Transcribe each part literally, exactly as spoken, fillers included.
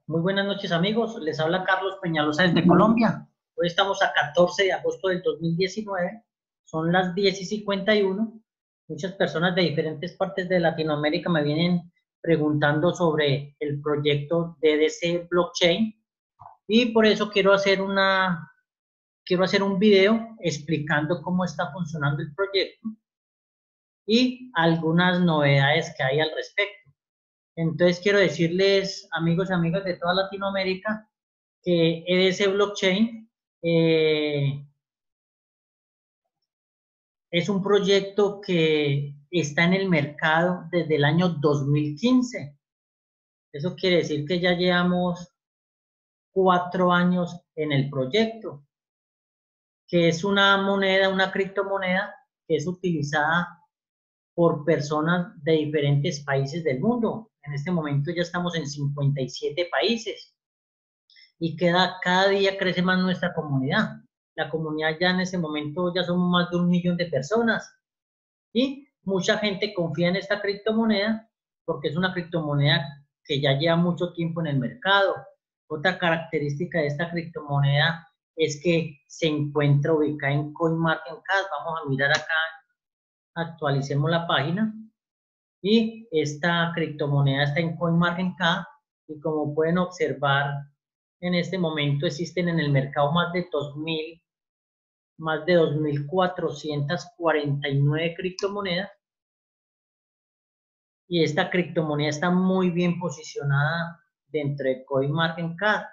Muy buenas noches, amigos. Les habla Carlos Peñalosa desde Colombia. Hoy estamos a catorce de agosto del dos mil diecinueve. Son las diez y cincuenta y uno. Muchas personas de diferentes partes de Latinoamérica me vienen preguntando sobre el proyecto D D C Blockchain y por eso quiero hacer una, quiero hacer un video explicando cómo está funcionando el proyecto y algunas novedades que hay al respecto. Entonces quiero decirles, amigos y amigas de toda Latinoamérica, que E D C Blockchain eh, es un proyecto que está en el mercado desde el año dos mil quince. Eso quiere decir que ya llevamos cuatro años en el proyecto, que es una moneda, una criptomoneda que es utilizada por personas de diferentes países del mundo. En este momento ya estamos en cincuenta y siete países. Y queda, cada día crece más nuestra comunidad. La comunidad ya en ese momento ya somos más de un millón de personas y mucha gente confía en esta criptomoneda porque es una criptomoneda que ya lleva mucho tiempo en el mercado. Otra característica de esta criptomoneda es que se encuentra ubicada en CoinMarketCap. Vamos a mirar acá, actualicemos la página y esta criptomoneda está en CoinMarketCap y como pueden observar en este momento existen en el mercado más de dos mil, más de dos mil cuatrocientas cuarenta y nueve criptomonedas y esta criptomoneda está muy bien posicionada dentro de CoinMarketCap.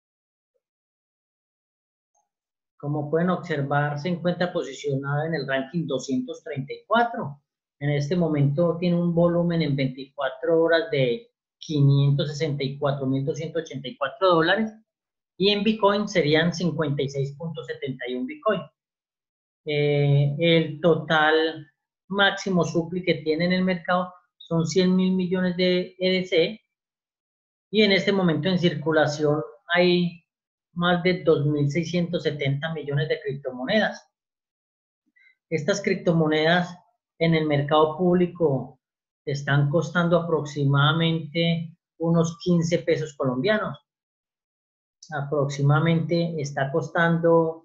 Como pueden observar, se encuentra posicionada en el ranking doscientos treinta y cuatro. En este momento tiene un volumen en veinticuatro horas de quinientos sesenta y cuatro mil doscientos ochenta y cuatro dólares y en Bitcoin serían cincuenta y seis punto setenta y uno Bitcoin. Eh, el total máximo supply que tiene en el mercado son cien mil millones de E D C y en este momento en circulación hay más de dos mil seiscientos setenta millones de criptomonedas. Estas criptomonedas en el mercado público están costando aproximadamente unos quince pesos colombianos. Aproximadamente está costando,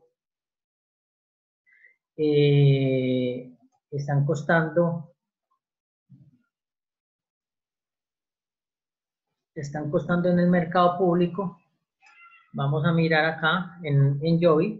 eh, están costando, están costando en el mercado público. Vamos a mirar acá en, en Yobi.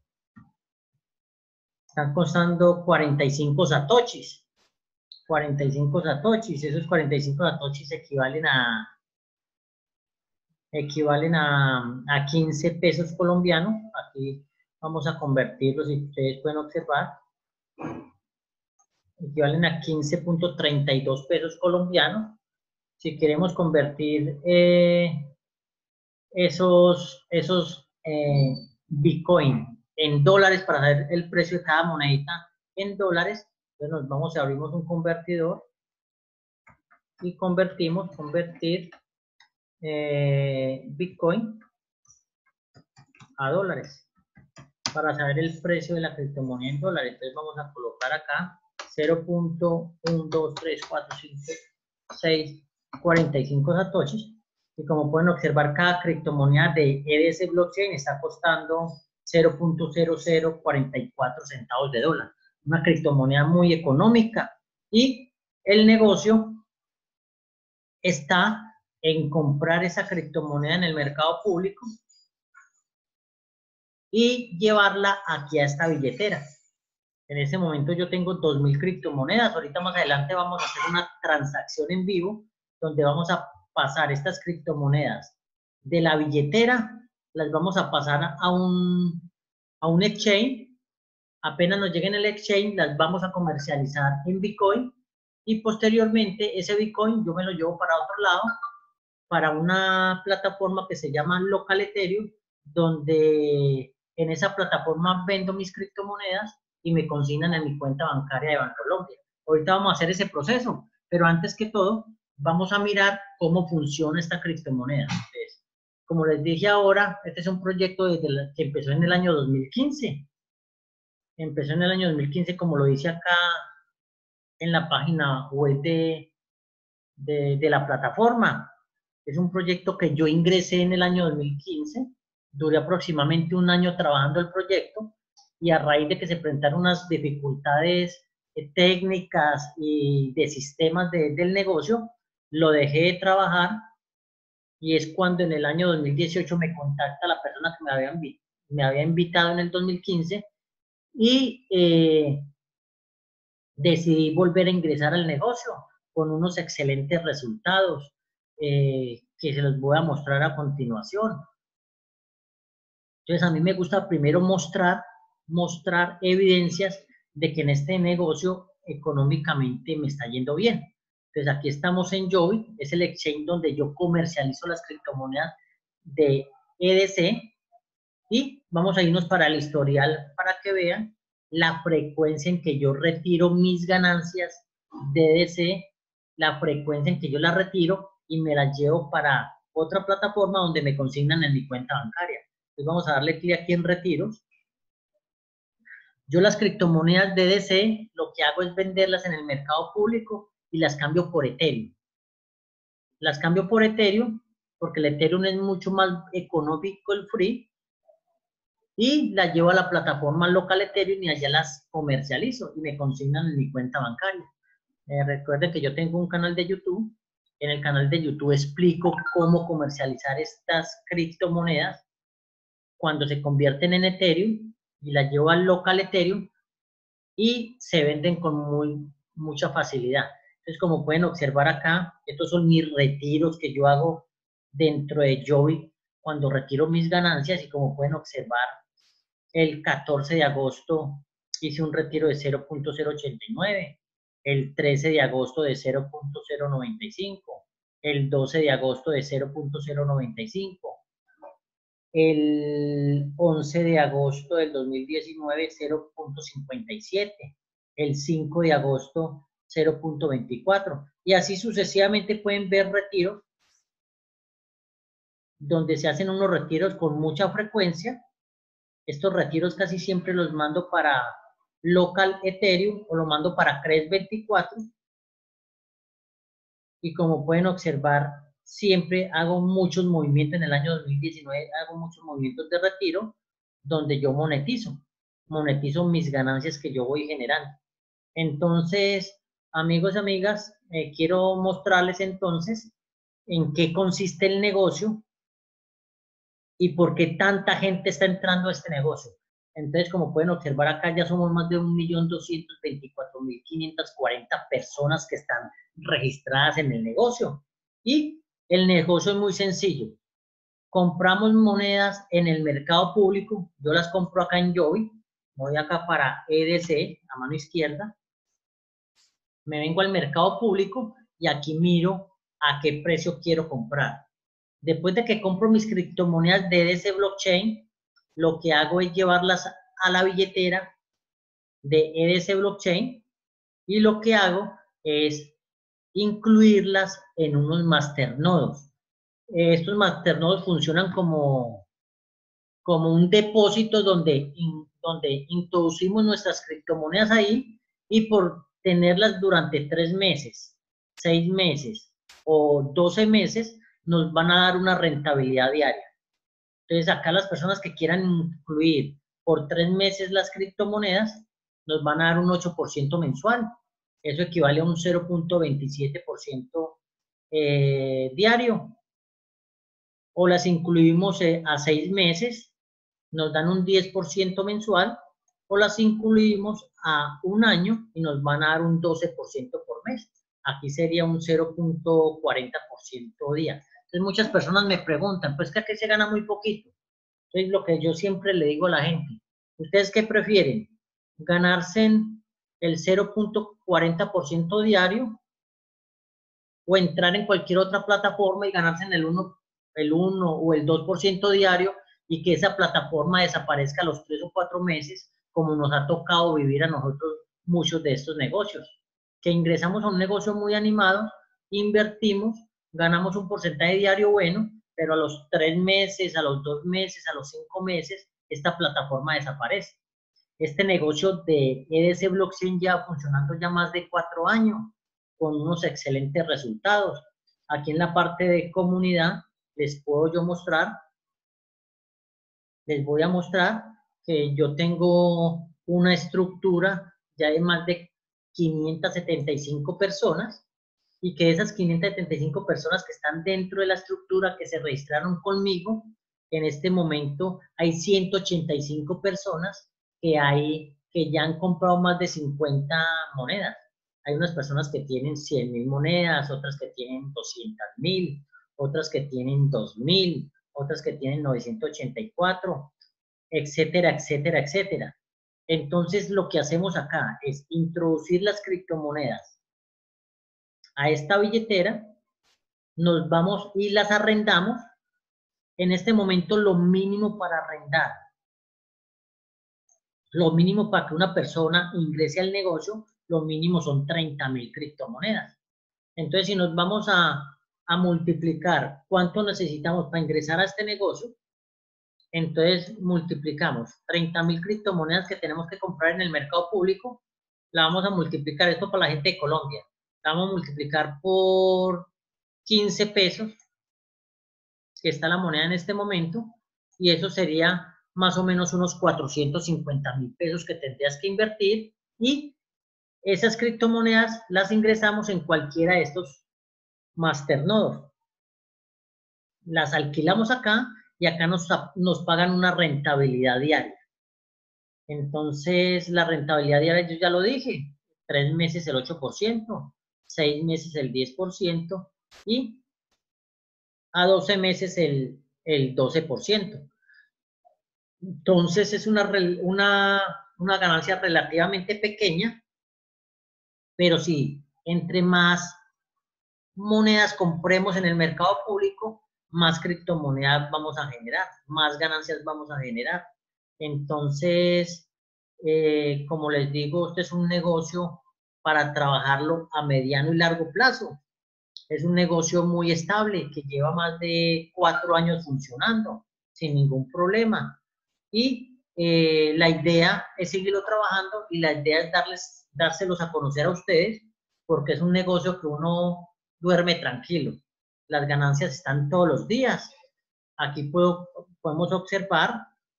Están costando cuarenta y cinco satoshis. cuarenta y cinco satoshis. Esos cuarenta y cinco satoshis equivalen a, equivalen a, a quince pesos colombianos. Aquí vamos a convertirlos, si ustedes pueden observar. Equivalen a quince punto treinta y dos pesos colombianos. Si queremos convertir eh, esos, esos eh, Bitcoin en dólares para saber el precio de cada monedita en dólares, entonces nos vamos a abrimos un convertidor y convertimos, convertir eh, Bitcoin a dólares para saber el precio de la criptomoneda en dólares. Entonces vamos a colocar acá cero punto uno dos tres cuatro cinco seis cuarenta y cinco satoshis y como pueden observar cada criptomoneda de E D C Blockchain está costando cero punto cero cero cuarenta y cuatro centavos de dólar. Una criptomoneda muy económica y el negocio está en comprar esa criptomoneda en el mercado público y llevarla aquí a esta billetera. En ese momento yo tengo dos mil criptomonedas. Ahorita más adelante vamos a hacer una transacción en vivo donde vamos a pasar estas criptomonedas de la billetera, las vamos a pasar a un, a un exchange. Apenas nos lleguen el exchange, las vamos a comercializar en Bitcoin y posteriormente ese Bitcoin yo me lo llevo para otro lado, para una plataforma que se llama Local Ethereum, donde en esa plataforma vendo mis criptomonedas y me consignan en mi cuenta bancaria de Bancolombia. Ahorita vamos a hacer ese proceso, pero antes que todo, vamos a mirar cómo funciona esta criptomoneda. Entonces, como les dije ahora, este es un proyecto desde la, que empezó en el año dos mil quince. Empezó en el año dos mil quince, como lo dice acá en la página web de, de, de la plataforma. Es un proyecto que yo ingresé en el año dos mil quince, duré aproximadamente un año trabajando el proyecto y a raíz de que se presentaron unas dificultades eh, técnicas y de sistemas de, del negocio, lo dejé de trabajar y es cuando en el año dos mil dieciocho me contacta la persona que me había, me había invitado en el dos mil quince y eh, decidí volver a ingresar al negocio con unos excelentes resultados eh, que se los voy a mostrar a continuación. Entonces a mí me gusta primero mostrar, mostrar evidencias de que en este negocio económicamente me está yendo bien. Entonces aquí estamos en Joby, es el exchange donde yo comercializo las criptomonedas de E D C y vamos a irnos para el historial para que vean la frecuencia en que yo retiro mis ganancias de E D C, la frecuencia en que yo las retiro y me las llevo para otra plataforma donde me consignan en mi cuenta bancaria. Entonces vamos a darle clic aquí en retiros. Yo las criptomonedas de E D C lo que hago es venderlas en el mercado público y las cambio por Ethereum. Las cambio por Ethereum porque el Ethereum es mucho más económico, el free, y las llevo a la plataforma local Ethereum y allá las comercializo y me consignan en mi cuenta bancaria. Eh, recuerden que yo tengo un canal de YouTube. En el canal de YouTube explico cómo comercializar estas criptomonedas cuando se convierten en Ethereum y las llevo al local Ethereum y se venden con muy, mucha facilidad. Entonces, como pueden observar acá, estos son mis retiros que yo hago dentro de Joby cuando retiro mis ganancias y como pueden observar, el catorce de agosto hice un retiro de cero punto cero ochenta y nueve, el trece de agosto de cero punto cero noventa y cinco, el doce de agosto de cero punto cero noventa y cinco, el once de agosto del dos mil diecinueve cero punto cincuenta y siete, el cinco de agosto cero punto veinticuatro y así sucesivamente pueden ver retiros donde se hacen unos retiros con mucha frecuencia. Estos retiros casi siempre los mando para local Ethereum o lo mando para Cres veinticuatro y como pueden observar siempre hago muchos movimientos. En el año dos mil diecinueve hago muchos movimientos de retiro donde yo monetizo monetizo mis ganancias que yo voy generando. Entonces, amigos y amigas, eh, quiero mostrarles entonces en qué consiste el negocio y por qué tanta gente está entrando a este negocio. Entonces, como pueden observar acá, ya somos más de un millón doscientos veinticuatro mil quinientas cuarenta personas que están registradas en el negocio. Y el negocio es muy sencillo. Compramos monedas en el mercado público. Yo las compro acá en Joby. Voy acá para E D C, a mano izquierda. Me vengo al mercado público y aquí miro a qué precio quiero comprar. Después de que compro mis criptomonedas de E D C Blockchain, lo que hago es llevarlas a la billetera de E D C Blockchain y lo que hago es incluirlas en unos masternodos. Estos masternodos funcionan como, como un depósito donde, in, donde introducimos nuestras criptomonedas ahí y por tenerlas durante tres meses, seis meses o doce meses, nos van a dar una rentabilidad diaria. Entonces, acá las personas que quieran incluir por tres meses las criptomonedas, nos van a dar un ocho por ciento mensual. Eso equivale a un cero punto veintisiete por ciento eh, diario. O las incluimos eh, a seis meses, nos dan un diez por ciento mensual. O las incluimos a un año y nos van a dar un doce por ciento por mes. Aquí sería un cero punto cuarenta por ciento día. Entonces muchas personas me preguntan, pues que aquí se gana muy poquito. Entonces lo que yo siempre le digo a la gente, ¿ustedes qué prefieren? ¿Ganarse en el cero punto cuarenta por ciento diario o entrar en cualquier otra plataforma y ganarse en el uno, el uno o el dos por ciento diario y que esa plataforma desaparezca a los tres o cuatro meses, como nos ha tocado vivir a nosotros muchos de estos negocios? Que ingresamos a un negocio muy animado, invertimos, ganamos un porcentaje diario bueno, pero a los tres meses, a los dos meses, a los cinco meses, esta plataforma desaparece. Este negocio de E D C Blockchain ya funcionando ya más de cuatro años, con unos excelentes resultados. aquí en la parte de comunidad, les puedo yo mostrar, les voy a mostrar que yo tengo una estructura ya de más de quinientas setenta y cinco personas, y que esas quinientas setenta y cinco personas que están dentro de la estructura, que se registraron conmigo, en este momento hay ciento ochenta y cinco personas que, hay, que ya han comprado más de cincuenta monedas. Hay unas personas que tienen cien mil monedas, otras que tienen doscientas mil, otras que tienen dos mil, otras que tienen novecientos ochenta y cuatro, etcétera, etcétera, etcétera. Entonces, lo que hacemos acá es introducir las criptomonedas a esta billetera, nos vamos y las arrendamos. En este momento, lo mínimo para arrendar, lo mínimo para que una persona ingrese al negocio, lo mínimo son treinta mil criptomonedas. Entonces, si nos vamos a, a multiplicar cuánto necesitamos para ingresar a este negocio, entonces multiplicamos treinta mil criptomonedas que tenemos que comprar en el mercado público, la vamos a multiplicar, esto para la gente de Colombia, la vamos a multiplicar por quince pesos, que está la moneda en este momento, y eso sería más o menos unos cuatrocientos cincuenta mil pesos que tendrías que invertir, y esas criptomonedas las ingresamos en cualquiera de estos masternodos. Las alquilamos acá y acá nos, nos pagan una rentabilidad diaria. Entonces, la rentabilidad diaria, yo ya lo dije, tres meses el ocho por ciento, seis meses el diez por ciento y a doce meses el, el doce por ciento. Entonces, es una, una, una ganancia relativamente pequeña, pero sí, entre más monedas compremos en el mercado público, más criptomonedas vamos a generar, más ganancias vamos a generar. Entonces, eh, como les digo, este es un negocio para trabajarlo a mediano y largo plazo. Es un negocio muy estable que lleva más de cuatro años funcionando sin ningún problema. Y eh, la idea es seguirlo trabajando y la idea es darles, dárselos a conocer a ustedes, porque es un negocio que uno duerme tranquilo. Las ganancias están todos los días. Aquí puedo, podemos observar,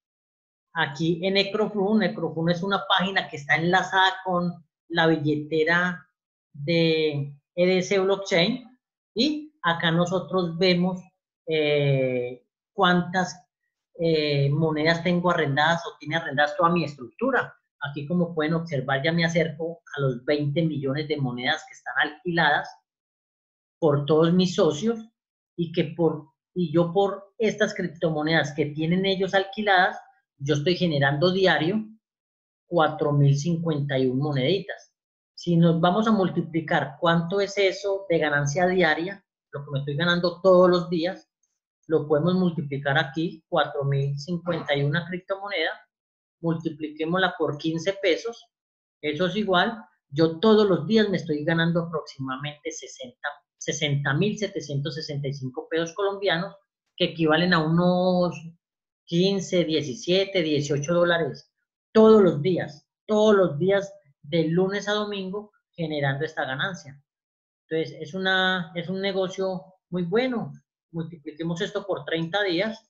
aquí en Ecroflun, Ecroflun es una página que está enlazada con la billetera de E D C Blockchain, y acá nosotros vemos eh, cuántas eh, monedas tengo arrendadas o tiene arrendadas toda mi estructura. Aquí, como pueden observar, ya me acerco a los veinte millones de monedas que están alquiladas por todos mis socios, y que por y yo por estas criptomonedas que tienen ellos alquiladas, yo estoy generando diario cuatro mil cincuenta y una moneditas. Si nos vamos a multiplicar cuánto es eso de ganancia diaria, lo que me estoy ganando todos los días, lo podemos multiplicar aquí, cuatro mil cincuenta y una criptomonedas, multipliquémosla por quince pesos, eso es igual, yo todos los días me estoy ganando aproximadamente sesenta mil setecientos sesenta y cinco pesos colombianos, que equivalen a unos quince, diecisiete, dieciocho dólares todos los días, todos los días de lunes a domingo generando esta ganancia. Entonces, es, una, es un negocio muy bueno. Multipliquemos esto por treinta días.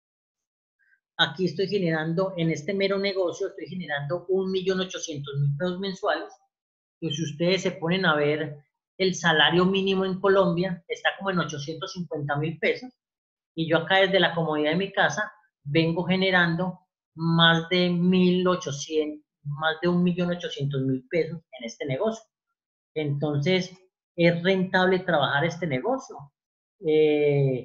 Aquí estoy generando, en este mero negocio, estoy generando un millón ochocientos mil pesos mensuales. Y si ustedes se ponen a ver, el salario mínimo en Colombia está como en ochocientos cincuenta mil pesos. Y yo acá desde la comodidad de mi casa vengo generando más de mil ochocientos, más de un millón ochocientos mil pesos en este negocio. Entonces, es rentable trabajar este negocio. Eh,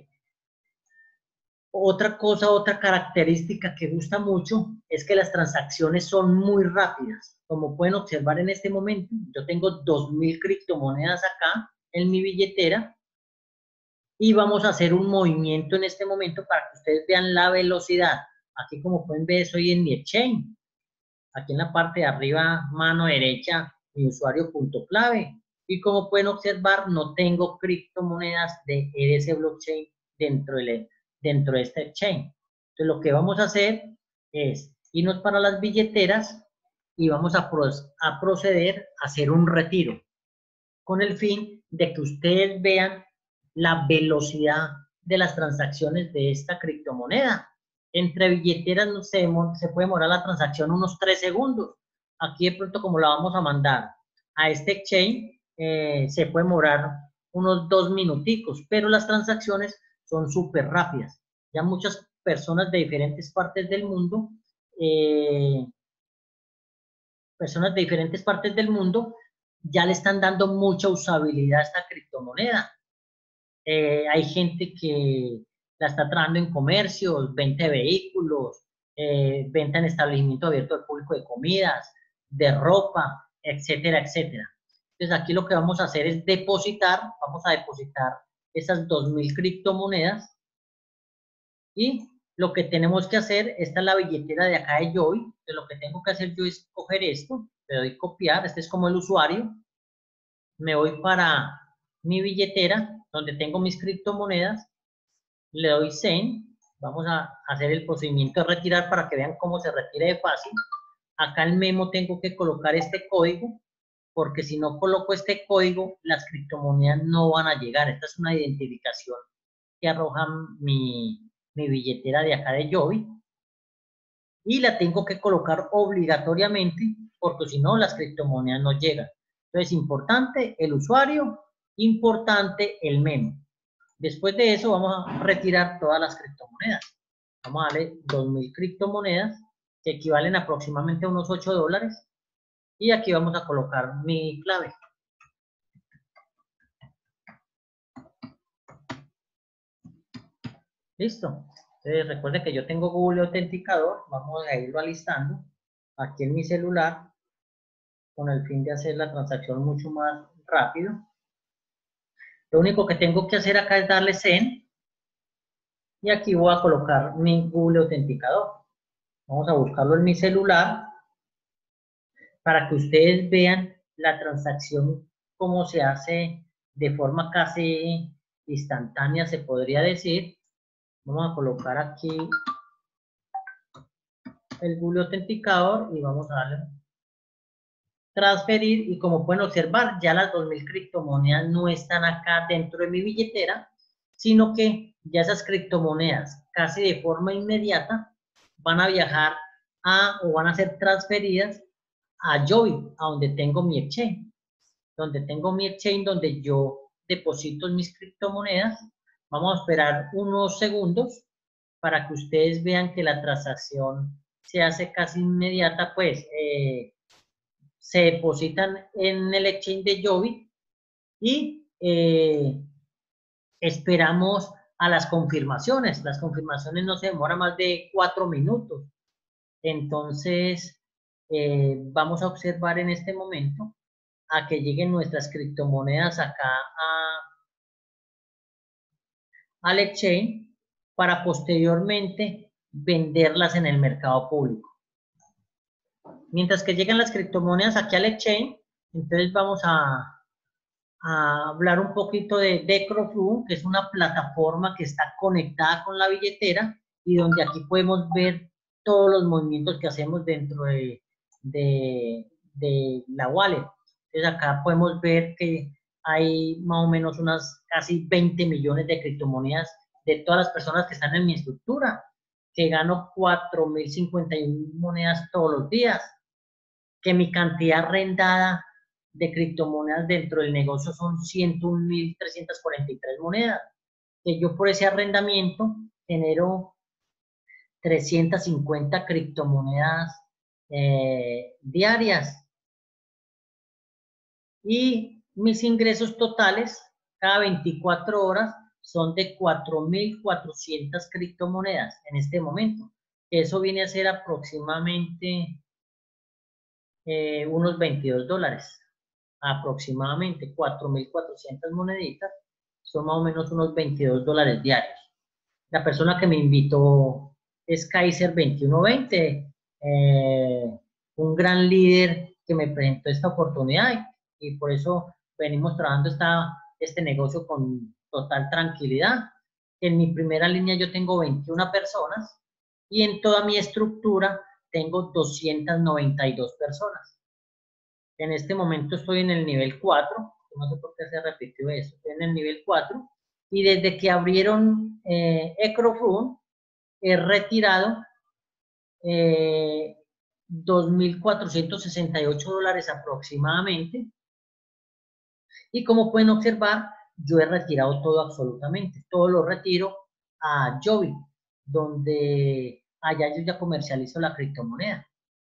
otra cosa, otra característica que gusta mucho es que las transacciones son muy rápidas. Como pueden observar en este momento, yo tengo dos mil criptomonedas acá en mi billetera, y vamos a hacer un movimiento en este momento para que ustedes vean la velocidad. Aquí, como pueden ver, estoy en mi exchange. Aquí en la parte de arriba, mano derecha, mi usuario punto clave. Y como pueden observar, no tengo criptomonedas de E D C Blockchain dentro de, dentro de este exchange. Entonces, lo que vamos a hacer es irnos para las billeteras y vamos a, pro a proceder a hacer un retiro, con el fin de que ustedes vean la velocidad de las transacciones de esta criptomoneda. Entre billeteras no se, se puede demorar la transacción unos tres segundos. Aquí de pronto, como la vamos a mandar a este exchange, eh, se puede demorar unos dos minuticos, pero las transacciones son súper rápidas. Ya muchas personas de diferentes partes del mundo, eh, personas de diferentes partes del mundo, ya le están dando mucha usabilidad a esta criptomoneda. Eh, hay gente que la está trabajando en comercios, venta de vehículos, eh, venta en establecimiento abierto al público de comidas, de ropa, etcétera, etcétera. Entonces aquí lo que vamos a hacer es depositar, vamos a depositar esas dos mil criptomonedas y lo que tenemos que hacer, esta es la billetera de acá de Joy, entonces lo que tengo que hacer yo es coger esto, le doy copiar, este es como el usuario, me voy para mi billetera, donde tengo mis criptomonedas, le doy Send, vamos a hacer el procedimiento de retirar para que vean cómo se retira de fácil. Acá en Memo tengo que colocar este código, porque si no coloco este código, las criptomonedas no van a llegar. Esta es una identificación que arroja mi, mi billetera de acá de Joy. Y la tengo que colocar obligatoriamente, porque si no, las criptomonedas no llegan. Entonces, importante el usuario, importante el memo. Después de eso, vamos a retirar todas las criptomonedas. Vamos a darle dos mil criptomonedas, que equivalen aproximadamente a unos ocho dólares. Y aquí vamos a colocar mi clave. Listo. Entonces, recuerden que yo tengo Google Autenticador. Vamos a irlo alistando aquí en mi celular, con el fin de hacer la transacción mucho más rápido. Lo único que tengo que hacer acá es darle Send. Y aquí voy a colocar mi Google Autenticador. Vamos a buscarlo en mi celular para que ustedes vean la transacción, cómo se hace de forma casi instantánea, se podría decir. Vamos a colocar aquí el Google Autenticador y vamos a darle transferir, y como pueden observar, ya las dos mil criptomonedas no están acá dentro de mi billetera, sino que ya esas criptomonedas casi de forma inmediata van a viajar a o van a ser transferidas a Joy, a donde tengo mi exchange, donde tengo mi exchange donde yo deposito mis criptomonedas. Vamos a esperar unos segundos para que ustedes vean que la transacción se hace casi inmediata, pues eh, se depositan en el exchange de Joby y eh, esperamos a las confirmaciones. Las confirmaciones no se demoran más de cuatro minutos. Entonces, eh, vamos a observar en este momento a que lleguen nuestras criptomonedas acá a, al exchange para posteriormente venderlas en el mercado público. Mientras que llegan las criptomonedas aquí al exchange, entonces vamos a, a hablar un poquito de Decroflow, que es una plataforma que está conectada con la billetera y donde aquí podemos ver todos los movimientos que hacemos dentro de, de, de la wallet. Entonces acá podemos ver que hay más o menos unas casi veinte millones de criptomonedas de todas las personas que están en mi estructura, que gano cuatro mil cincuenta y uno monedas todos los días, que mi cantidad arrendada de criptomonedas dentro del negocio son ciento un mil trescientas cuarenta y tres monedas, que yo por ese arrendamiento genero trescientas cincuenta criptomonedas eh, diarias. Y mis ingresos totales cada veinticuatro horas son de cuatro mil cuatrocientas criptomonedas en este momento. Eso viene a ser aproximadamente eh, unos veintidós dólares. Aproximadamente cuatro mil cuatrocientas moneditas son más o menos unos veintidós dólares diarios. La persona que me invitó es Kaiser veintiuno veinte, eh, un gran líder que me presentó esta oportunidad y, y por eso venimos trabajando esta, este negocio con total tranquilidad. En mi primera línea yo tengo veintiuna personas y en toda mi estructura tengo doscientas noventa y dos personas. En este momento estoy en el nivel cuatro, no sé por qué se repitió eso, estoy en el nivel cuatro Y desde que abrieron eh, Ecrofund, he retirado eh, dos mil cuatrocientos sesenta y ocho dólares aproximadamente. Y como pueden observar, yo he retirado todo absolutamente. Todo lo retiro a Joby, donde allá yo ya comercializo la criptomoneda.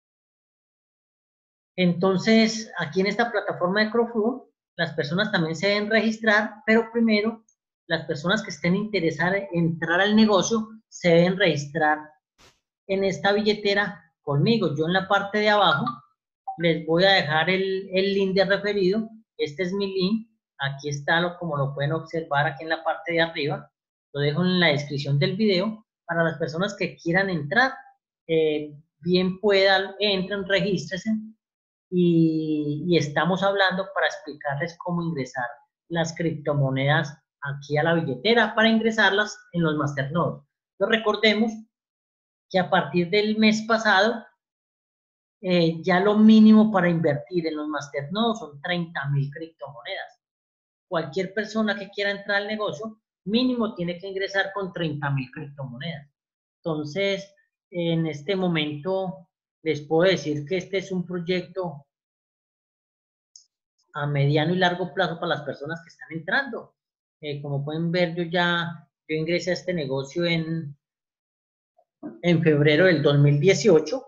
Entonces, aquí en esta plataforma de Crowdfund, las personas también se deben registrar, pero primero, las personas que estén interesadas en entrar al negocio se deben registrar en esta billetera conmigo. Yo en la parte de abajo les voy a dejar el, el link de referido. Este es mi link. Aquí está, lo, como lo pueden observar aquí en la parte de arriba. Lo dejo en la descripción del video para las personas que quieran entrar. Eh, bien puedan, entren, regístrense. Y, y estamos hablando para explicarles cómo ingresar las criptomonedas aquí a la billetera para ingresarlas en los masternodes. Entonces recordemos que a partir del mes pasado eh, ya lo mínimo para invertir en los masternodes son treinta mil criptomonedas. Cualquier persona que quiera entrar al negocio mínimo tiene que ingresar con treinta mil criptomonedas. Entonces, en este momento les puedo decir que este es un proyecto a mediano y largo plazo para las personas que están entrando. Eh, como pueden ver, yo ya yo ingresé a este negocio en, en febrero del dos mil dieciocho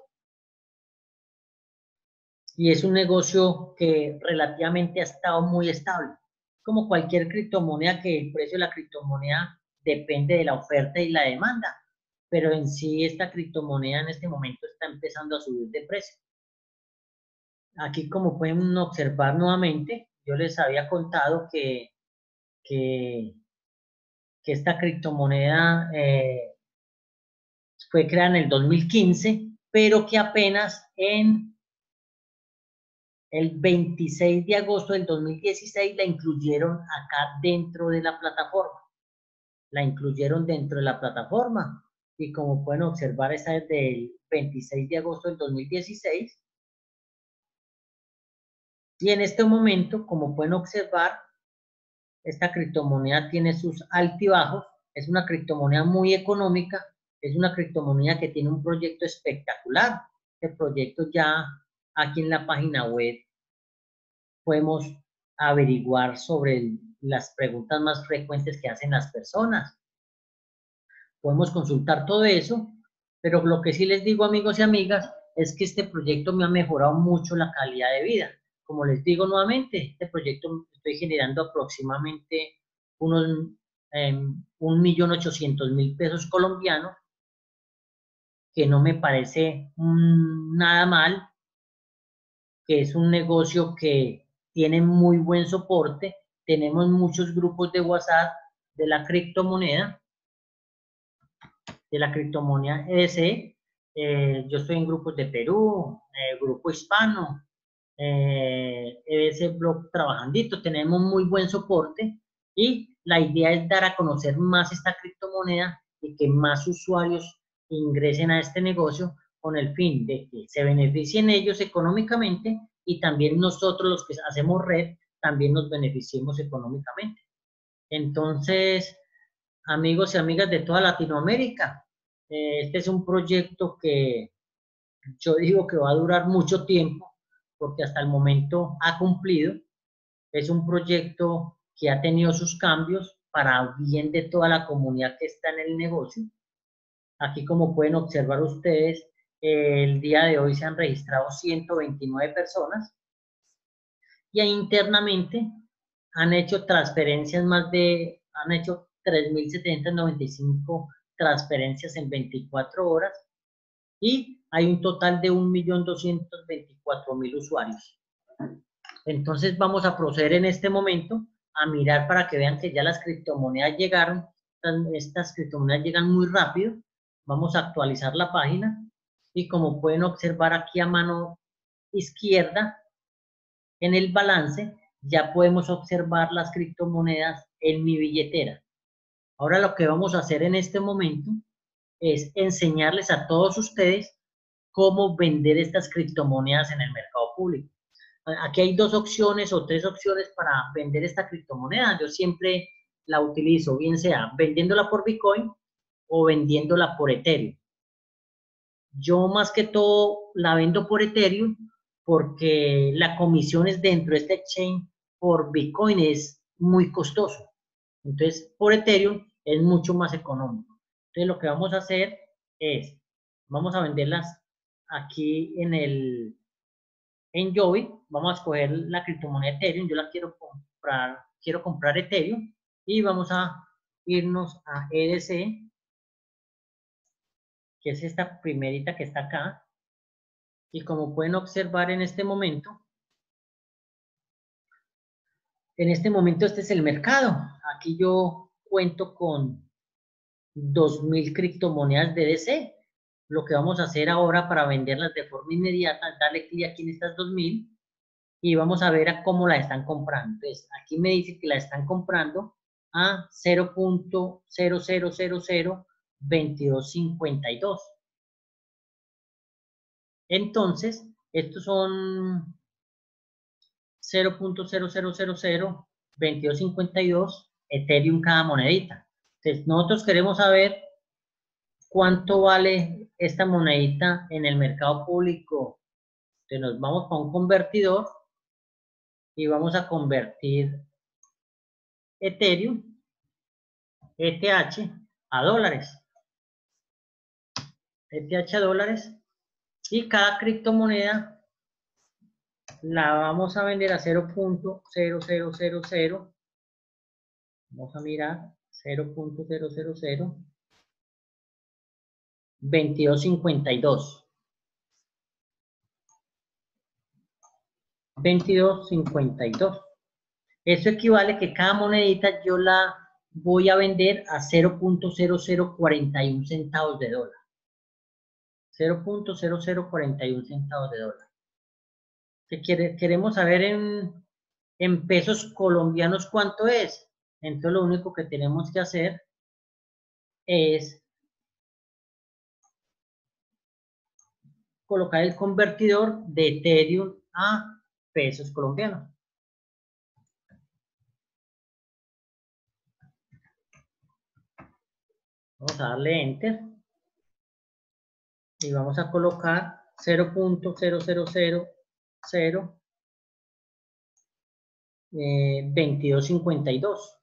y es un negocio que relativamente ha estado muy estable. Como cualquier criptomoneda, que el precio de la criptomoneda depende de la oferta y la demanda, pero en sí esta criptomoneda en este momento está empezando a subir de precio. Aquí, como pueden observar nuevamente, yo les había contado que, que, que esta criptomoneda eh, fue creada en el dos mil quince, pero que apenas en el veintiséis de agosto del dos mil dieciséis la incluyeron acá dentro de la plataforma. La incluyeron dentro de la plataforma. Y como pueden observar, esta es del veintiséis de agosto del dos mil dieciséis. Y en este momento, como pueden observar, esta criptomoneda tiene sus altibajos. Es una criptomoneda muy económica. Es una criptomoneda que tiene un proyecto espectacular. Este proyecto ya aquí en la página web podemos averiguar sobre las preguntas más frecuentes que hacen las personas. Podemos consultar todo eso, pero lo que sí les digo, amigos y amigas, es que este proyecto me ha mejorado mucho la calidad de vida. Como les digo nuevamente, este proyecto estoy generando aproximadamente unos eh, un millón ochocientos mil pesos colombianos, que no me parece mmm, nada mal, que es un negocio que tiene muy buen soporte. Tenemos muchos grupos de WhatsApp de la criptomoneda, de la criptomoneda E D C. Eh, yo estoy en grupos de Perú, eh, Grupo Hispano, eh, E D C Blog Trabajandito. Tenemos muy buen soporte y la idea es dar a conocer más esta criptomoneda y que más usuarios ingresen a este negocio con el fin de que se beneficien ellos económicamente y también nosotros los que hacemos red también nos beneficiemos económicamente. Entonces, amigos y amigas de toda Latinoamérica, eh, este es un proyecto que yo digo que va a durar mucho tiempo porque hasta el momento ha cumplido. Es un proyecto que ha tenido sus cambios para bien de toda la comunidad que está en el negocio. Aquí, como pueden observar ustedes, eh, el día de hoy se han registrado ciento veintinueve personas y internamente han hecho transferencias más de, han hecho tres mil setecientos noventa y cinco transferencias en veinticuatro horas y hay un total de un millón doscientos veinticuatro mil usuarios. Entonces vamos a proceder en este momento a mirar para que vean que ya las criptomonedas llegaron. Estas criptomonedas llegan muy rápido. Vamos a actualizar la página y como pueden observar aquí a mano izquierda en el balance ya podemos observar las criptomonedas en mi billetera. Ahora lo que vamos a hacer en este momento es enseñarles a todos ustedes cómo vender estas criptomonedas en el mercado público. Aquí hay dos opciones o tres opciones para vender esta criptomoneda. Yo siempre la utilizo, bien sea vendiéndola por Bitcoin o vendiéndola por Ethereum. Yo más que todo la vendo por Ethereum porque la comisión es dentro de este exchange por Bitcoin es muy costoso. Entonces, por Ethereum es mucho más económico. Entonces, lo que vamos a hacer es, vamos a venderlas aquí en el, en Joby, vamos a escoger la criptomoneda Ethereum, yo la quiero comprar, quiero comprar Ethereum, y vamos a irnos a E D C, que es esta primerita que está acá, y como pueden observar en este momento, en este momento este es el mercado. Aquí yo cuento con dos mil criptomonedas de E D C. Lo que vamos a hacer ahora para venderlas de forma inmediata es darle clic aquí en estas dos mil y vamos a ver a cómo la están comprando. Entonces, aquí me dice que la están comprando a cero punto cero cero cero cero veintidós cincuenta y dos. Entonces, estos son cero punto cero cero cero cero veintidós cincuenta y dos Ethereum cada monedita. Entonces, nosotros queremos saber cuánto vale esta monedita en el mercado público. Entonces, nos vamos a un convertidor y vamos a convertir Ethereum, E T H, a dólares. E T H a dólares. Y cada criptomoneda la vamos a vender a cero punto cero cero cero cero. Vamos a mirar cero punto cero cero cero veintidós cincuenta y dos. veintidós cincuenta y dos. Eso equivale que cada monedita yo la voy a vender a cero punto cero cero cuarenta y uno centavos de dólar. cero punto cero cero cuarenta y uno centavos de dólar. ¿Qué quiere? Queremos saber en, en pesos colombianos cuánto es. Entonces lo único que tenemos que hacer es colocar el convertidor de Ethereum a pesos colombianos. Vamos a darle Enter. Y vamos a colocar cero punto cero cero cero cero veintidós cincuenta y dos.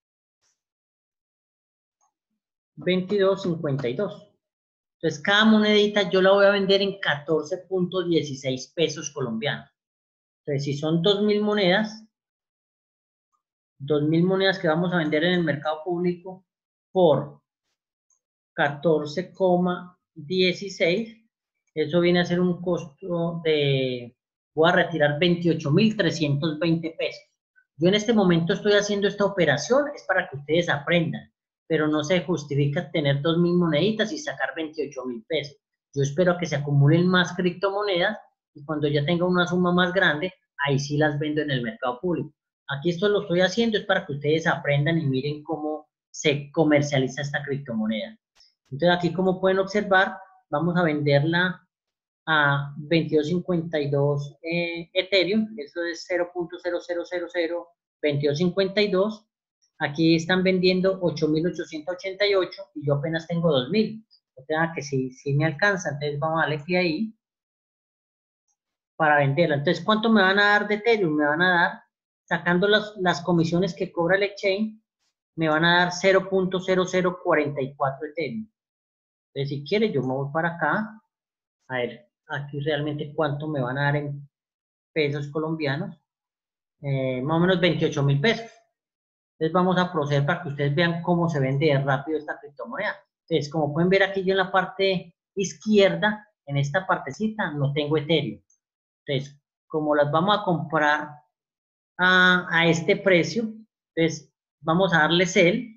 veintidós cincuenta y dos. Entonces, cada monedita yo la voy a vender en catorce punto dieciséis pesos colombianos. Entonces, si son dos mil monedas, dos mil monedas que vamos a vender en el mercado público por catorce coma dieciséis, eso viene a ser un costo de, voy a retirar veintiocho mil trescientos veinte pesos. Yo en este momento estoy haciendo esta operación, es para que ustedes aprendan, pero no se justifica tener dos mil moneditas y sacar veintiocho mil pesos. Yo espero que se acumulen más criptomonedas y cuando ya tenga una suma más grande, ahí sí las vendo en el mercado público. Aquí esto lo estoy haciendo es para que ustedes aprendan y miren cómo se comercializa esta criptomoneda. Entonces aquí, como pueden observar, vamos a venderla a veintidós cincuenta y dos eh, Ethereum, eso es cero punto cero cero cero cero veintidós cincuenta y dos. Aquí están vendiendo ocho mil ochocientos ochenta y ocho y yo apenas tengo dos mil. O sea que sí, sí me alcanza, entonces vamos a darle clic ahí para venderla. Entonces, ¿cuánto me van a dar de Ethereum? Me van a dar, sacando las, las comisiones que cobra el exchange, me van a dar cero punto cero cero cuarenta y cuatro Ethereum. Entonces, si quiere, yo me voy para acá, a ver, aquí realmente cuánto me van a dar en pesos colombianos, eh, más o menos veintiocho mil pesos. Entonces, vamos a proceder para que ustedes vean cómo se vende rápido esta criptomoneda. Entonces, como pueden ver aquí yo en la parte izquierda, en esta partecita, no tengo Ethereum. Entonces, como las vamos a comprar a, a este precio, entonces vamos a darle sell.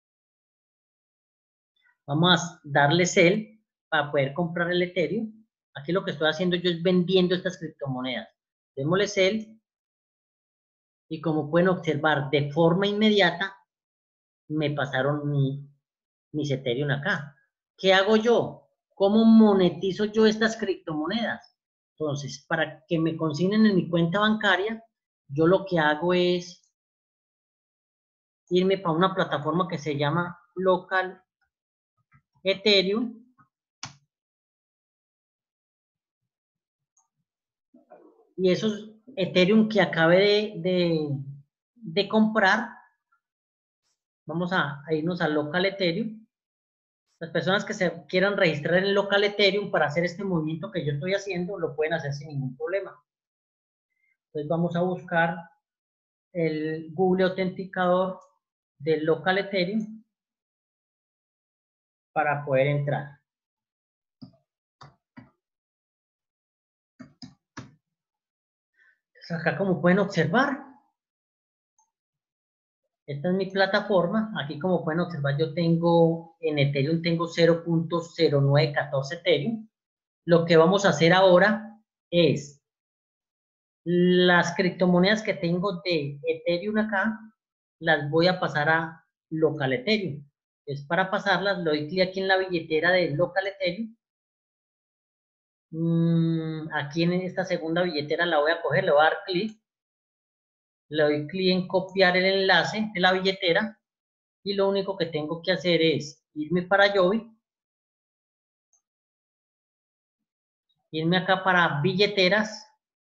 Vamos a darle sell para poder comprar el Ethereum. Aquí lo que estoy haciendo yo es vendiendo estas criptomonedas. Démosle sell. Y como pueden observar, de forma inmediata me pasaron mi, mis Ethereum acá. ¿Qué hago yo? ¿Cómo monetizo yo estas criptomonedas? Entonces, para que me consignen en mi cuenta bancaria, yo lo que hago es irme para una plataforma que se llama Local Ethereum. Y esos Ethereum que acabé de, de, de comprar, vamos a, a irnos a Local Ethereum. Las personas que se quieran registrar en Local Ethereum para hacer este movimiento que yo estoy haciendo, lo pueden hacer sin ningún problema. Entonces vamos a buscar el Google Autenticador del Local Ethereum para poder entrar. Entonces acá, como pueden observar, esta es mi plataforma. Aquí, como pueden observar, yo tengo en Ethereum tengo cero punto cero nueve uno cuatro Ethereum. Lo que vamos a hacer ahora es las criptomonedas que tengo de Ethereum acá, las voy a pasar a Local Ethereum. Es para pasarlas, le doy clic aquí en la billetera de Local Ethereum. Mm, aquí en esta segunda billetera la voy a coger, le voy a dar clic. Le doy clic en copiar el enlace de la billetera y lo único que tengo que hacer es irme para Joby, irme acá para billeteras,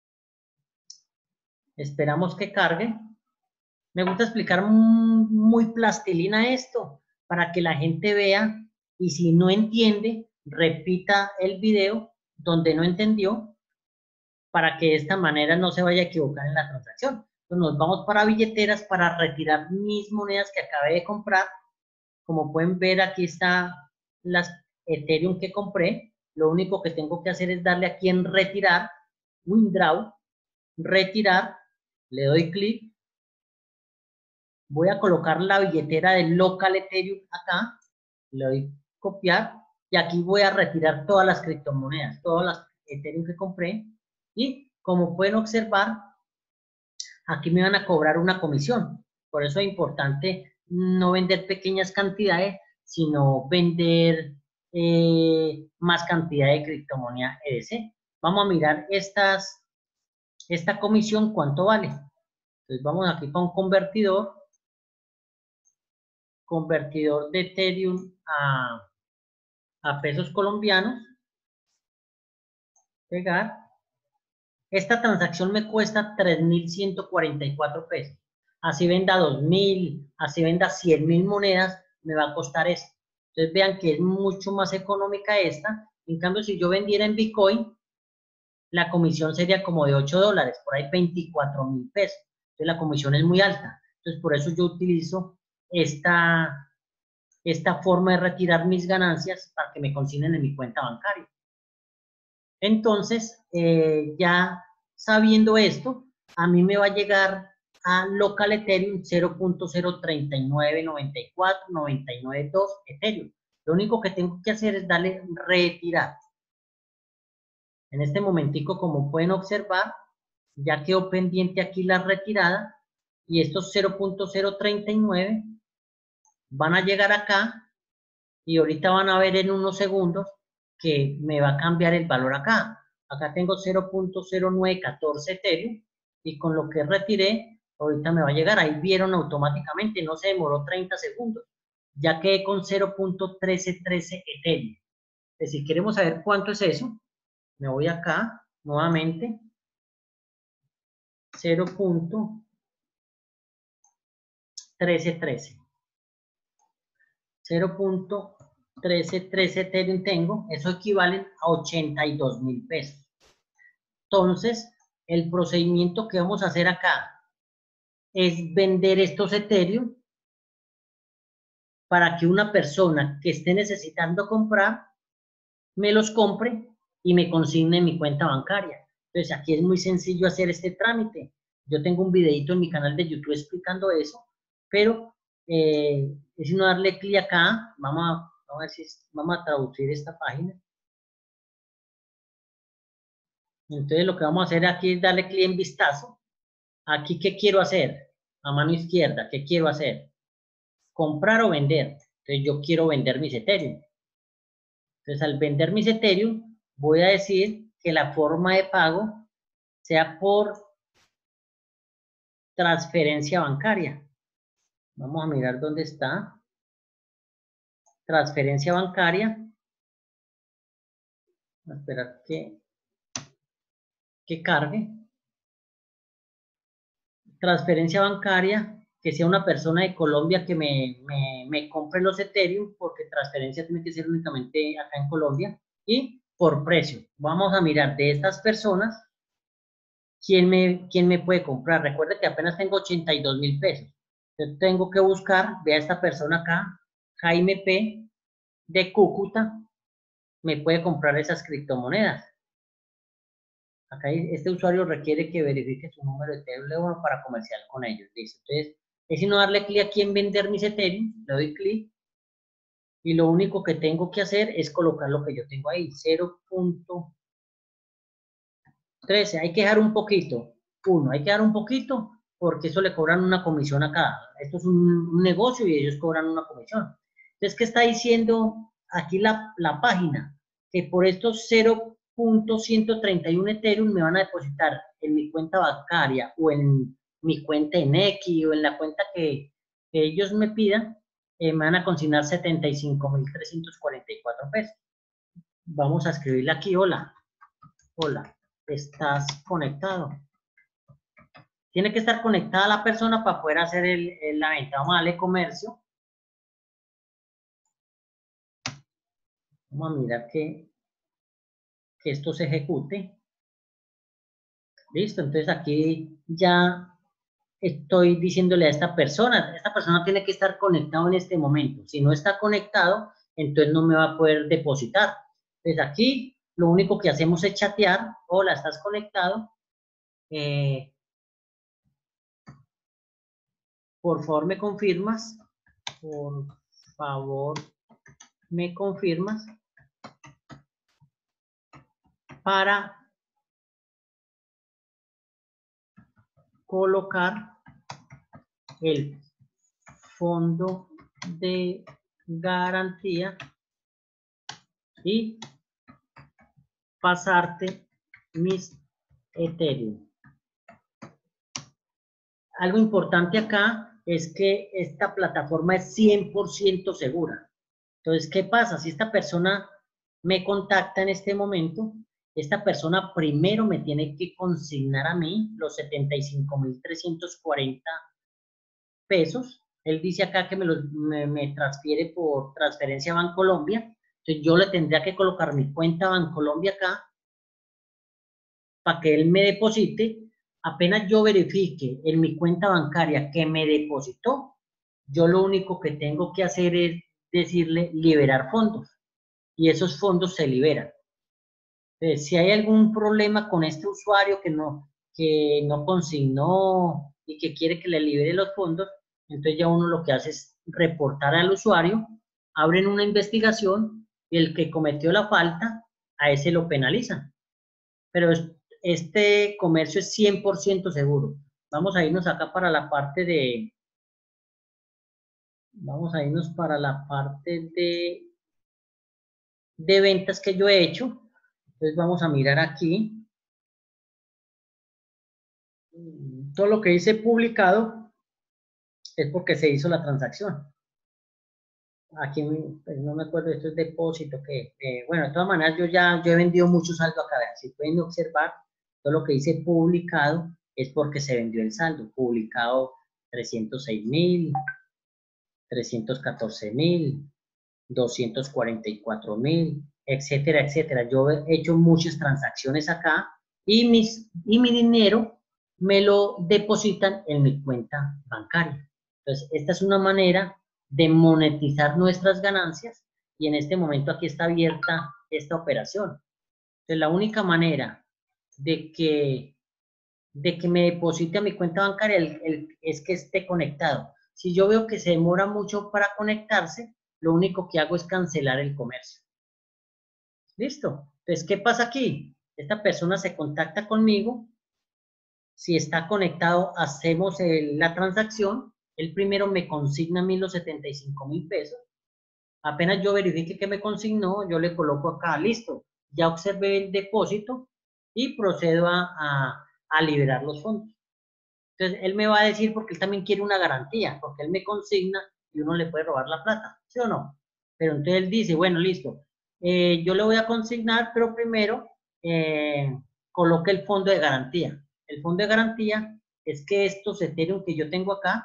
esperamos que cargue. Me gusta explicar muy plastilina esto para que la gente vea, y si no entiende, repita el video donde no entendió, para que de esta manera no se vaya a equivocar en la transacción. Entonces nos vamos para billeteras para retirar mis monedas que acabé de comprar. Como pueden ver, aquí están las Ethereum que compré. Lo único que tengo que hacer es darle aquí en retirar, withdraw, retirar, le doy clic. Voy a colocar la billetera del Local Ethereum acá, le doy copiar y aquí voy a retirar todas las criptomonedas, todas las Ethereum que compré, y como pueden observar, aquí me van a cobrar una comisión. Por eso es importante no vender pequeñas cantidades, sino vender eh, más cantidad de criptomoneda E D C. Vamos a mirar estas, esta comisión, cuánto vale. Entonces vamos aquí con convertidor, convertidor de Ethereum a, a pesos colombianos, pegar. Esta transacción me cuesta tres mil ciento cuarenta y cuatro pesos. Así venda dos mil, así venda cien mil monedas, me va a costar esto. Entonces vean que es mucho más económica esta. En cambio, si yo vendiera en Bitcoin, la comisión sería como de ocho dólares, por ahí veinticuatro mil pesos. Entonces la comisión es muy alta. Entonces por eso yo utilizo esta, esta forma de retirar mis ganancias para que me consignen en mi cuenta bancaria. Entonces, eh, ya sabiendo esto, a mí me va a llegar a Local Ethereum cero punto cero tres nueve nueve cuatro nueve nueve dos Ethereum. Lo único que tengo que hacer es darle retirar. En este momentico, como pueden observar, ya quedó pendiente aquí la retirada, y estos cero punto cero tres nueve van a llegar acá, y ahorita van a ver en unos segundos que me va a cambiar el valor acá. Acá tengo cero punto cero nueve uno cuatro Ethereum, y con lo que retiré, ahorita me va a llegar. Ahí vieron automáticamente, no se demoró treinta segundos. Ya quedé con cero punto uno tres uno tres Ethereum. Entonces, si queremos saber cuánto es eso, me voy acá nuevamente, cero punto uno tres uno tres. cero punto uno tres uno tres Ethereum tengo, eso equivale a ochenta y dos mil pesos. Entonces, el procedimiento que vamos a hacer acá es vender estos Ethereum para que una persona que esté necesitando comprar me los compre y me consigne en mi cuenta bancaria. Entonces, aquí es muy sencillo hacer este trámite. Yo tengo un videito en mi canal de YouTube explicando eso, pero eh, es sino darle clic acá. Vamos a, vamos a ver si vamos a traducir esta página. Entonces, lo que vamos a hacer aquí es darle clic en vistazo. Aquí, ¿qué quiero hacer? A mano izquierda, ¿qué quiero hacer? Comprar o vender. Entonces, yo quiero vender mis Ethereum. Entonces, al vender mis Ethereum, voy a decir que la forma de pago sea por transferencia bancaria. Vamos a mirar dónde está. Transferencia bancaria. Voy a esperar que, que cargue. Transferencia bancaria, que sea una persona de Colombia que me, me, me compre los Ethereum, porque transferencia tiene que ser únicamente acá en Colombia, y por precio. Vamos a mirar de estas personas, ¿quién me, quién me puede comprar? Recuerde que apenas tengo ochenta y dos mil pesos. Yo tengo que buscar, vea esta persona acá, Jaime P. de Cúcuta, me puede comprar esas criptomonedas. Acá este usuario requiere que verifique su número de teléfono para comercial con ellos. Listo. Entonces, es sino darle clic aquí en vender mis Ethereum, le doy clic y lo único que tengo que hacer es colocar lo que yo tengo ahí, cero punto trece. Hay que dejar un poquito, uno, hay que dar un poquito porque eso le cobran una comisión acá. Esto es un, un negocio y ellos cobran una comisión. Entonces, ¿qué está diciendo aquí la, la página? Que por estos cero punto ciento treinta y uno Ethereum me van a depositar en mi cuenta bancaria o en mi cuenta en X o en la cuenta que, que ellos me pidan, eh, me van a consignar setenta y cinco mil trescientos cuarenta y cuatro pesos. Vamos a escribirle aquí, hola, hola, ¿estás conectado? Tiene que estar conectada la persona para poder hacer el, el, la venta. Vamos a darle comercio. Vamos a mirar que, que esto se ejecute. Listo, entonces aquí ya estoy diciéndole a esta persona, esta persona tiene que estar conectado en este momento. Si no está conectado, entonces no me va a poder depositar. Entonces aquí lo único que hacemos es chatear. Hola, ¿estás conectado? Eh, por favor, ¿me confirmas? Por favor, ¿me confirmas? Para colocar el fondo de garantía y pasarte mis Ethereum. Algo importante acá es que esta plataforma es cien por ciento segura. Entonces, ¿qué pasa? Si esta persona me contacta en este momento, esta persona primero me tiene que consignar a mí los setenta y cinco mil trescientos cuarenta pesos. Él dice acá que me, los, me, me transfiere por transferencia Bancolombia. Entonces, yo le tendría que colocar mi cuenta Bancolombia acá para que él me deposite. Apenas yo verifique en mi cuenta bancaria que me depositó, yo lo único que tengo que hacer es decirle liberar fondos y esos fondos se liberan. Entonces, si hay algún problema con este usuario que no, que no consignó y que quiere que le libere los fondos, entonces ya uno lo que hace es reportar al usuario, abren una investigación y el que cometió la falta, a ese lo penalizan. Pero es, este comercio es cien por ciento seguro. Vamos a irnos acá para la parte de, vamos a irnos para la parte de, de ventas que yo he hecho. Entonces vamos a mirar aquí. Todo lo que dice publicado es porque se hizo la transacción. Aquí pues, no me acuerdo, esto es depósito, que eh, bueno, de todas maneras yo ya yo he vendido mucho saldo acá. Vean, si pueden observar, todo lo que dice publicado es porque se vendió el saldo. Publicado trescientos seis mil, trescientos catorce mil, doscientos cuarenta y cuatro mil, etcétera, etcétera. Yo he hecho muchas transacciones acá y, mis, y mi dinero me lo depositan en mi cuenta bancaria. Entonces, esta es una manera de monetizar nuestras ganancias y en este momento aquí está abierta esta operación. Entonces, la única manera de que, de que me deposite a mi cuenta bancaria el, el, es que esté conectado. Si yo veo que se demora mucho para conectarse, lo único que hago es cancelar el comercio. ¿Listo? Entonces, ¿qué pasa aquí? Esta persona se contacta conmigo. Si está conectado, hacemos el, la transacción. Él primero me consigna a mí los setenta y cinco mil pesos. Apenas yo verifique que me consignó, yo le coloco acá, listo. Ya observé el depósito y procedo a, a, a liberar los fondos. Entonces, él me va a decir porque él también quiere una garantía, porque él me consigna y uno le puede robar la plata, ¿sí o no? Pero entonces él dice, bueno, listo, eh, yo le voy a consignar, pero primero eh, coloque el fondo de garantía. El fondo de garantía es que estos Ethereum que yo tengo acá,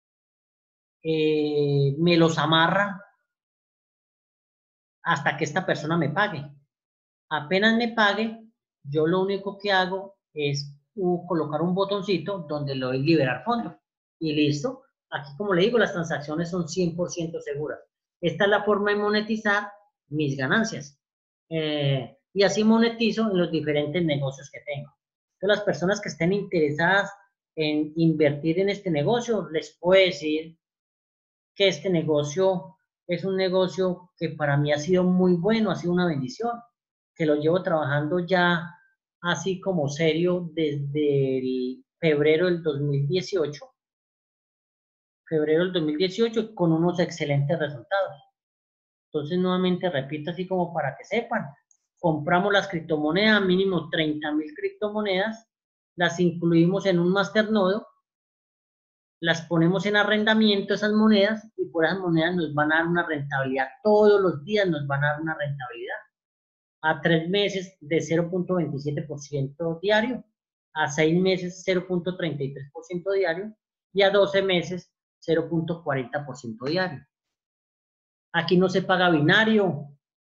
eh, me los amarra hasta que esta persona me pague. Apenas me pague, yo lo único que hago es uh, colocar un botoncito donde le doy liberar fondo. Y listo. Aquí, como le digo, las transacciones son cien por ciento seguras. Esta es la forma de monetizar mis ganancias. Eh, y así monetizo en los diferentes negocios que tengo. Entonces, las personas que estén interesadas en invertir en este negocio, les puedo decir que este negocio es un negocio que para mí ha sido muy bueno, ha sido una bendición, que lo llevo trabajando ya así como serio desde el febrero del dos mil dieciocho, febrero del dos mil dieciocho con unos excelentes resultados. Entonces, nuevamente repito así como para que sepan, compramos las criptomonedas, mínimo treinta mil criptomonedas, las incluimos en un masternodo, las ponemos en arrendamiento esas monedas y por esas monedas nos van a dar una rentabilidad, todos los días nos van a dar una rentabilidad. A tres meses de cero punto veintisiete por ciento diario, a seis meses cero punto treinta y tres por ciento diario y a doce meses cero punto cuarenta por ciento diario. Aquí no se paga binario,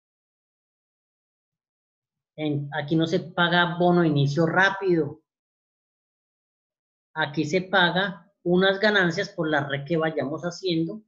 en, aquí no se paga bono de inicio rápido, aquí se paga unas ganancias por la red que vayamos haciendo.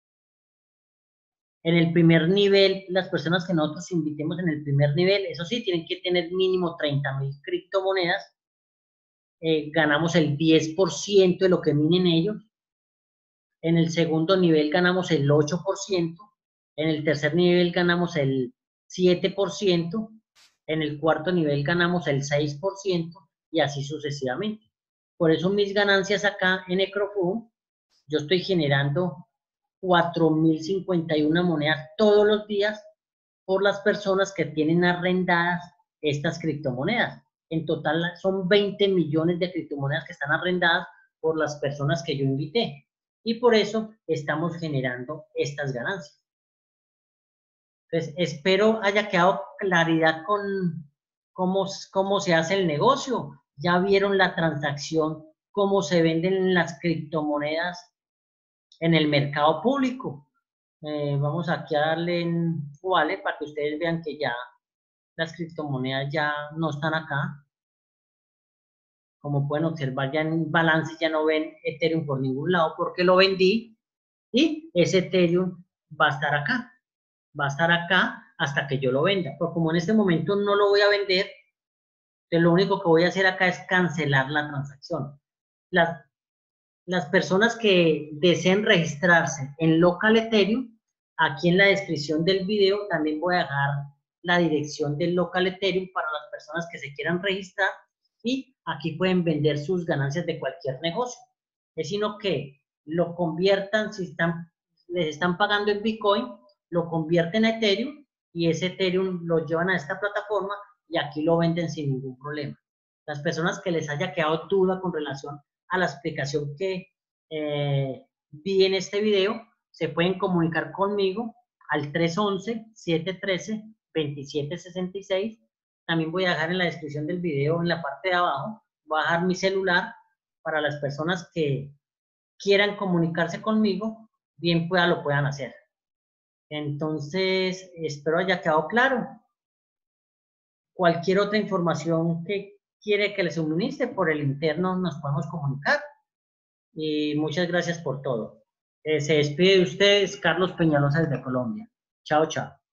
En el primer nivel, las personas que nosotros invitemos en el primer nivel, eso sí, tienen que tener mínimo treinta mil criptomonedas. Eh, ganamos el diez por ciento de lo que minen ellos. En el segundo nivel ganamos el ocho por ciento. En el tercer nivel ganamos el siete por ciento. En el cuarto nivel ganamos el seis por ciento y así sucesivamente. Por eso mis ganancias acá en Ecrofund, yo estoy generando cuatro mil cincuenta y una monedas todos los días por las personas que tienen arrendadas estas criptomonedas. En total son veinte millones de criptomonedas que están arrendadas por las personas que yo invité. Y por eso estamos generando estas ganancias. Entonces, espero haya quedado claridad con cómo, cómo se hace el negocio. Ya vieron la transacción, cómo se venden las criptomonedas en el mercado público. Eh, vamos aquí a darle en Wallet para que ustedes vean que ya las criptomonedas ya no están acá. Como pueden observar, ya en balance ya no ven Ethereum por ningún lado porque lo vendí y ese Ethereum va a estar acá. Va a estar acá hasta que yo lo venda. Pero como en este momento no lo voy a vender, entonces lo único que voy a hacer acá es cancelar la transacción. Las, las personas que deseen registrarse en Local Ethereum, aquí en la descripción del video también voy a dejar la dirección del Local Ethereum para las personas que se quieran registrar y aquí pueden vender sus ganancias de cualquier negocio. Es sino que lo conviertan, si están, les están pagando en Bitcoin, lo convierten a Ethereum y ese Ethereum lo llevan a esta plataforma y aquí lo venden sin ningún problema. Las personas que les haya quedado duda con relación a la explicación que eh, vi en este video, se pueden comunicar conmigo al tres once, siete trece, veintisiete sesenta y seis. También voy a dejar en la descripción del video, en la parte de abajo, voy a dejar mi celular para las personas que quieran comunicarse conmigo, bien pueda lo puedan hacer. Entonces, espero haya quedado claro. Cualquier otra información que quiere que le suministre por el interno nos podemos comunicar. Y muchas gracias por todo. Eh, se despide de ustedes Carlos Peñalosa desde Colombia. Chao, chao.